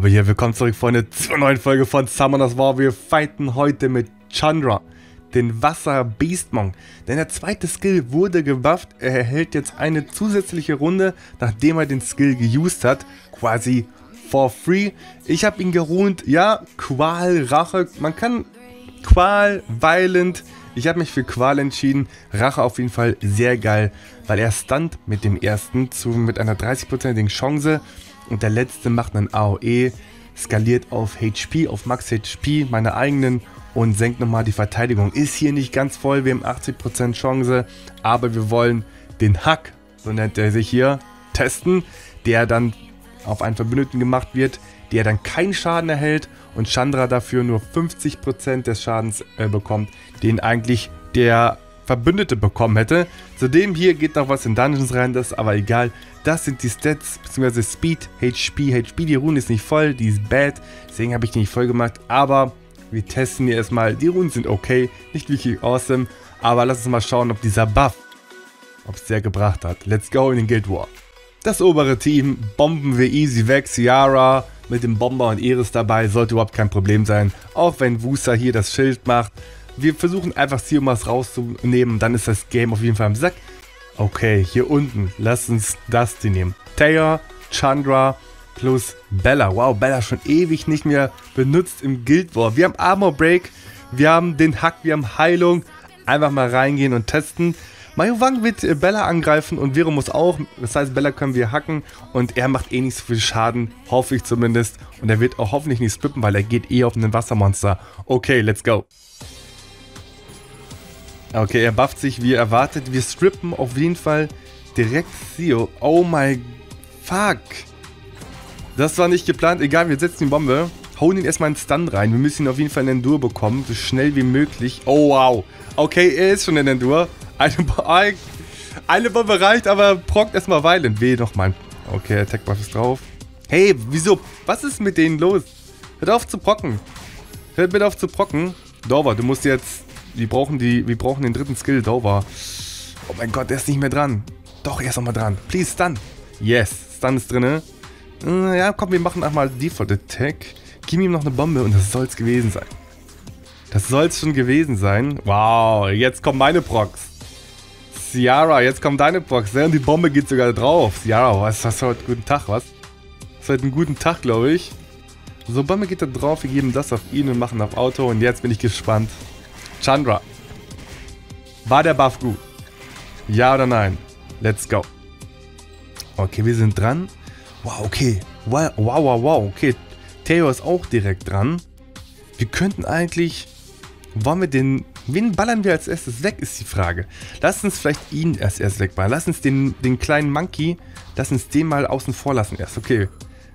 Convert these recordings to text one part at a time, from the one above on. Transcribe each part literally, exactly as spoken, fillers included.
Aber hier, willkommen zurück, Freunde, zur neuen Folge von Summoners War. Wir fighten heute mit Chandra, den Wasser-Beastmonk. Denn der zweite Skill wurde gebufft. Er erhält jetzt eine zusätzliche Runde, nachdem er den Skill geused hat. Quasi for free. Ich habe ihn gerunt. Ja, Qual, Rache. Man kann Qual, Violent. Ich habe mich für Qual entschieden. Rache auf jeden Fall sehr geil, weil er stunt mit dem ersten zu, mit einer dreißig prozentigen Chance. Und der letzte macht einen A O E, skaliert auf H P, auf Max H P, meine eigenen, und senkt nochmal die Verteidigung. Ist hier nicht ganz voll, wir haben achtzig Prozent Chance, aber wir wollen den Hack, so nennt er sich hier, testen, der dann auf einen Verbündeten gemacht wird, der dann keinen Schaden erhält und Chandra dafür nur fünfzig Prozent des Schadens äh, bekommt, den eigentlich der Verbündete bekommen hätte. Zudem hier geht noch was in Dungeons rein, das ist aber egal. Das sind die Stats, beziehungsweise Speed, H P. H P, die Rune ist nicht voll, die ist bad, deswegen habe ich die nicht voll gemacht. Aber wir testen hier erstmal, die Runen sind okay, nicht wirklich awesome. Aber lass uns mal schauen, ob dieser Buff, ob es der gebracht hat. Let's go in den Guild War. Das obere Team bomben wir easy weg. Ciara mit dem Bomber und Eris dabei, sollte überhaupt kein Problem sein. Auch wenn Wusa hier das Schild macht. Wir versuchen einfach Siumas rauszunehmen, dann ist das Game auf jeden Fall am Sack. Okay, hier unten, lass uns Dusty nehmen. Taya, Chandra plus Bella. Wow, Bella schon ewig nicht mehr benutzt im Guild War. Wir haben Armor Break, wir haben den Hack, wir haben Heilung. Einfach mal reingehen und testen. Mayowang wird Bella angreifen und Vero muss auch. Das heißt, Bella können wir hacken und er macht eh nicht so viel Schaden, hoffe ich zumindest. Und er wird auch hoffentlich nicht strippen, weil er geht eh auf einen Wassermonster. Okay, let's go. Okay, er bufft sich wie erwartet. Wir strippen auf jeden Fall direkt Theo. Oh my fuck. Das war nicht geplant. Egal, wir setzen die Bombe. Hauen ihn erstmal in Stun rein. Wir müssen ihn auf jeden Fall in Endure bekommen. So schnell wie möglich. Oh wow. Okay, er ist schon in Endure. Eine, Bo eine Bombe reicht, aber prockt erstmal Violent. Weh nochmal. Okay, Attack Buff ist drauf. Hey, wieso? Was ist mit denen los? Hört auf zu procken. Hört bitte auf zu procken. Dover, du musst jetzt... Wir brauchen, die, wir brauchen den dritten Skill, Dover. Oh mein Gott, der ist nicht mehr dran. Doch, er ist nochmal dran. Please, Stun. Yes, Stun ist drin. Äh, ja, komm, wir machen einmal Default Attack. Gib ihm noch eine Bombe und das soll es gewesen sein. Das soll es schon gewesen sein. Wow, jetzt kommen meine Procs. Ciara, jetzt kommen deine Procs. Und die Bombe geht sogar drauf. Ciara, was hast du heute einen guten Tag, was? Das ist heute einen guten Tag, glaube ich. So, Bombe geht da drauf. Wir geben das auf ihn und machen auf Auto. Und jetzt bin ich gespannt. Chandra. War der Buff gut? Ja oder nein? Let's go. Okay, wir sind dran. Wow, okay. Wow, wow, wow, wow. Okay, Theo ist auch direkt dran. Wir könnten eigentlich... Wollen wir den... Wen ballern wir als erstes weg, ist die Frage. Lass uns vielleicht ihn erst erst wegballern. Lass uns den, den kleinen Monkey... Lass uns den mal außen vor lassen erst. Okay.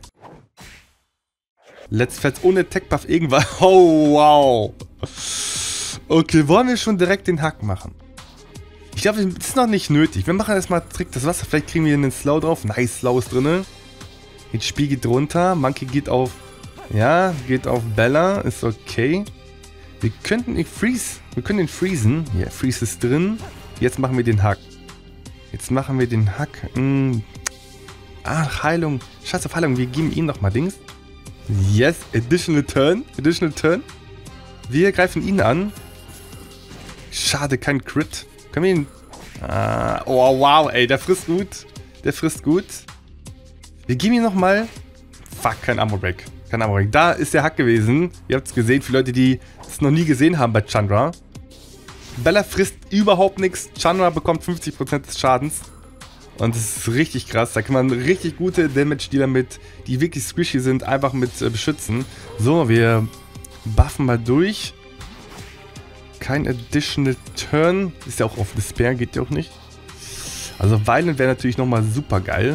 Let's Fetz ohne Tech-Buff irgendwann... Oh, wow. Okay, wollen wir schon direkt den Hack machen? Ich glaube, das ist noch nicht nötig. Wir machen erstmal Trick das Wasser. Vielleicht kriegen wir einen Slow drauf. Nice, Slow ist drin. H P geht runter. Monkey geht auf... Ja, geht auf Bella. Ist okay. Wir könnten ihn freeze. Wir können ihn freezen. Ja, Freeze ist drin. Jetzt machen wir den Hack. Jetzt machen wir den Hack. Hm. Ach, Heilung. Scheiß auf Heilung. Wir geben ihm nochmal Dings. Yes, Additional Turn. Additional Turn. Wir greifen ihn an. Schade, kein Crit. Können wir ihn... Ah, oh, wow, ey, der frisst gut. Der frisst gut. Wir geben ihn nochmal... Fuck, kein Armor Break. Kein Armor Break. Da ist der Hack gewesen. Ihr habt es gesehen, für Leute, die es noch nie gesehen haben bei Chandra. Bella frisst überhaupt nichts. Chandra bekommt fünfzig Prozent des Schadens. Und das ist richtig krass. Da kann man richtig gute Damage-Dealer mit, die wirklich squishy sind, einfach mit äh, beschützen. So, wir buffen mal durch. Kein Additional Turn. Ist ja auch auf Despair, geht ja auch nicht. Also Violent wäre natürlich nochmal super geil.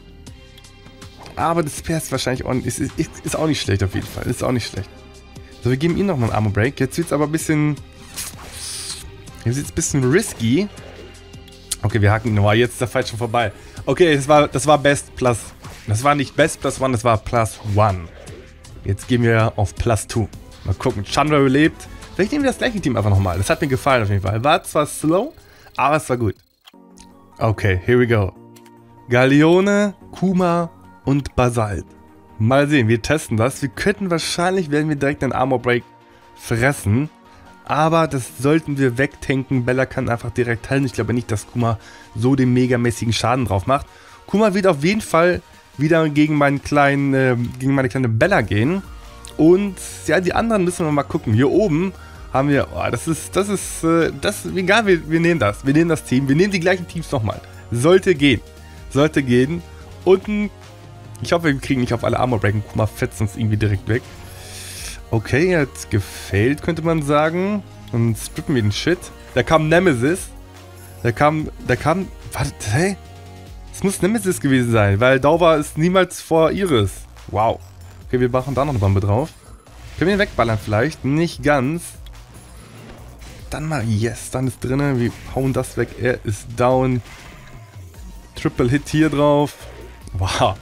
Aber Despair ist wahrscheinlich auch, ist, ist, ist auch nicht schlecht auf jeden Fall. Ist auch nicht schlecht. So, wir geben ihm nochmal einen Armor Break. Jetzt wird es aber ein bisschen... Jetzt wird es ein bisschen risky. Okay, wir hacken ihn nochmal. Jetzt ist der Fight schon vorbei. Okay, das war, das war Best Plus... Das war nicht Best Plus One, das war Plus One. Jetzt gehen wir auf Plus Two. Mal gucken. Chandra überlebt. Vielleicht nehmen wir das gleiche Team einfach nochmal. Das hat mir gefallen auf jeden Fall. War zwar slow, aber es war gut. Okay, here we go. Galeone, Kuma und Basalt. Mal sehen, wir testen das. Wir könnten wahrscheinlich, werden wir direkt einen Armor Break fressen. Aber das sollten wir wegtanken. Bella kann einfach direkt heilen. Ich glaube nicht, dass Kuma so den megamäßigen Schaden drauf macht. Kuma wird auf jeden Fall wieder gegen, meinen kleinen, äh, gegen meine kleine Bella gehen. Und ja, die anderen müssen wir mal gucken. Hier oben haben wir, oh, das ist, das ist, äh, das, egal, wir, wir nehmen das. Wir nehmen das Team. Wir nehmen die gleichen Teams nochmal. Sollte gehen. Sollte gehen. Unten, ich hoffe, wir kriegen nicht auf alle Armor Breaken. Kuma fetzt uns irgendwie direkt weg. Okay, er hat gefailt, könnte man sagen. Und strippen wir den Shit. Da kam Nemesis. Da kam, da kam, warte, hey? Es muss Nemesis gewesen sein, weil Dauber ist niemals vor Iris. Wow. Okay, wir machen da noch eine Bombe drauf. Können wir ihn wegballern vielleicht? Nicht ganz. Dann mal, yes, dann ist drin. Wir hauen das weg. Er ist down. Triple Hit hier drauf. Wow.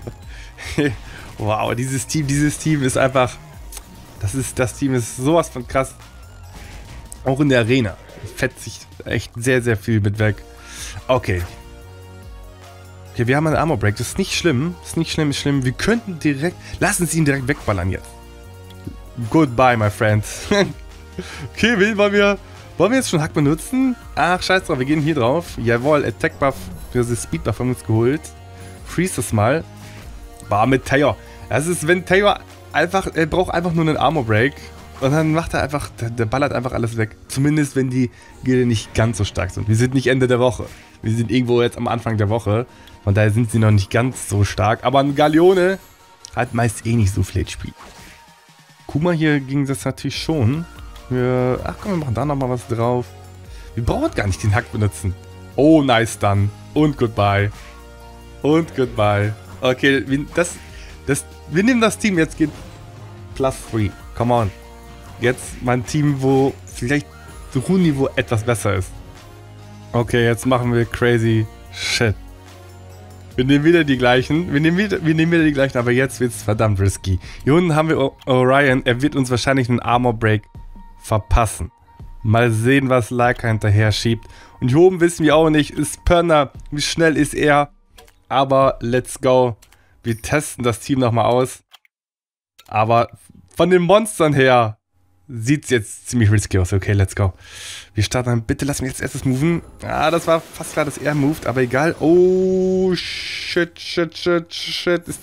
Wow, dieses Team, dieses Team ist einfach... Das ist, das Team ist sowas von krass. Auch in der Arena. Fetzt sich echt sehr, sehr viel mit weg. Okay. Okay, wir haben einen Armor Break. Das ist nicht schlimm. Das ist nicht schlimm, ist schlimm. Wir könnten direkt... Lassen Sie ihn direkt wegballern jetzt. Goodbye, my friends. Okay, wollen wir... Wollen wir jetzt schon Hack benutzen? Ach, scheiß drauf. Wir gehen hier drauf. Jawohl, Attack Buff. Das ist Speed Buff haben wir uns geholt. Freeze das mal. War mit Taylor. Das ist, wenn Taylor... Einfach, er braucht einfach nur einen Armor Break und dann macht er einfach, der, der ballert einfach alles weg. Zumindest wenn die Gilde nicht ganz so stark sind. Wir sind nicht Ende der Woche. Wir sind irgendwo jetzt am Anfang der Woche. Von daher sind sie noch nicht ganz so stark. Aber ein Galeone hat meist eh nicht so viel H P. Kuma hier ging das natürlich schon. Wir, ach komm, wir machen da nochmal was drauf. Wir brauchen gar nicht den Hack benutzen. Oh, nice dann. Und goodbye. Und goodbye. Okay, das... Das, wir nehmen das Team, jetzt geht plus drei. Come on. Jetzt mein Team, wo vielleicht das Ruhnniveau etwas besser ist. Okay, jetzt machen wir crazy shit. Wir nehmen wieder die gleichen. Wir nehmen wieder, wir nehmen wieder die gleichen, aber jetzt wird es verdammt risky. Hier unten haben wir Orion. Er wird uns wahrscheinlich einen Armor Break verpassen. Mal sehen, was Leica hinterher schiebt. Und hier oben wissen wir auch nicht, ist Perna, wie schnell ist er. Aber let's go. Wir testen das Team nochmal aus. Aber von den Monstern her sieht es jetzt ziemlich risky aus. Okay, let's go. Wir starten. Bitte lass mich jetzt erstes moven. Ah, das war fast klar, dass er moved, aber egal. Oh, shit, shit, shit, shit. Ist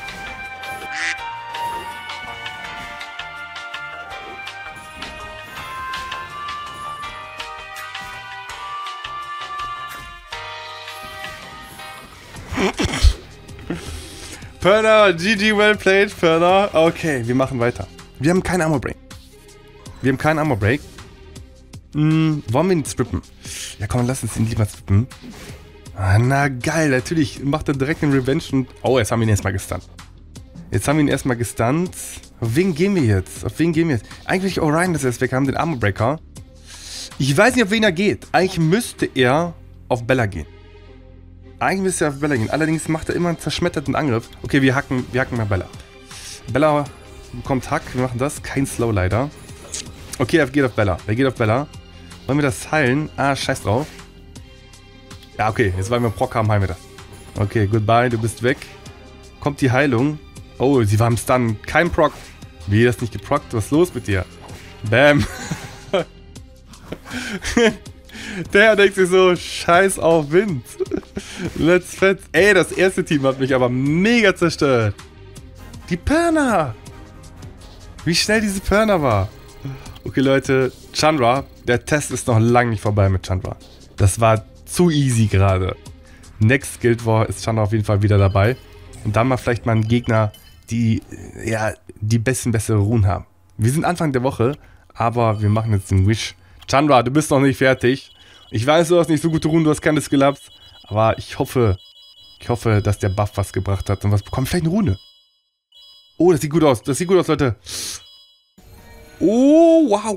Perna, G G, well played, Perna. Okay, wir machen weiter. Wir haben keinen Armor Break. Wir haben keinen Armor Break. Hm, wollen wir ihn strippen? Ja, komm, lass uns ihn lieber strippen. Ah, na geil, natürlich macht er direkt einen Revenge und... Oh, jetzt haben wir ihn erstmal gestunt. Jetzt haben wir ihn erstmal gestunt. Auf wen gehen wir jetzt? Auf wen gehen wir jetzt? Eigentlich Orion, das ist jetzt weg. Wir haben den Armor Breaker. Ich weiß nicht, auf wen er geht. Eigentlich müsste er auf Bella gehen. Eigentlich müsste er auf Bella gehen. Allerdings macht er immer einen zerschmetterten Angriff. Okay, wir hacken, wir hacken mal Bella. Bella bekommt Hack. Wir machen das. Kein Slow leider. Okay, er geht auf Bella. Er geht auf Bella. Wollen wir das heilen? Ah, scheiß drauf. Ja, okay. Jetzt, weil wir Proc haben, heilen wir das. Okay, goodbye. Du bist weg. Kommt die Heilung. Oh, sie war im Stun. Kein Proc. Wie, das nicht geprockt? Was ist los mit dir? Bam. Der denkt sich so, scheiß auf Wind. Let's fetz. Ey, das erste Team hat mich aber mega zerstört. Die Perna. Wie schnell diese Perna war. Okay, Leute. Chandra. Der Test ist noch lange nicht vorbei mit Chandra. Das war zu easy gerade. Next Guild War ist Chandra auf jeden Fall wieder dabei. Und dann mal vielleicht mal einen Gegner, die, ja, die besten, bessere Runen haben. Wir sind Anfang der Woche, aber wir machen jetzt den Wish. Chandra, du bist noch nicht fertig. Ich weiß, du hast nicht so gute Runen, du hast keine Skill-Ups. Aber ich hoffe, ich hoffe, dass der Buff was gebracht hat und was bekommt. Vielleicht eine Rune. Oh, das sieht gut aus. Das sieht gut aus, Leute. Oh, wow.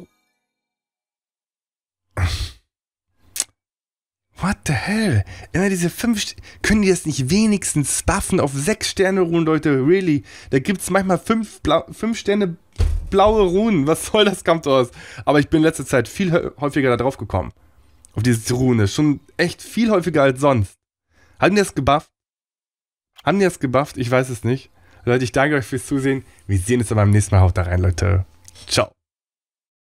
What the hell? Immer diese fünf... St Können die das nicht wenigstens buffen auf sechs Sterne Runen, Leute? Really? Da gibt es manchmal fünf, Blau fünf Sterne blaue Runen. Was soll das, kommt aus? Aber ich bin in letzter Zeit viel häufiger da drauf gekommen. Auf diese Rune. Schon echt viel häufiger als sonst. Haben die das gebufft? Haben die das gebufft? Ich weiß es nicht. Leute, ich danke euch fürs Zusehen. Wir sehen uns dann beim nächsten Mal. Haut da rein, Leute. Ciao.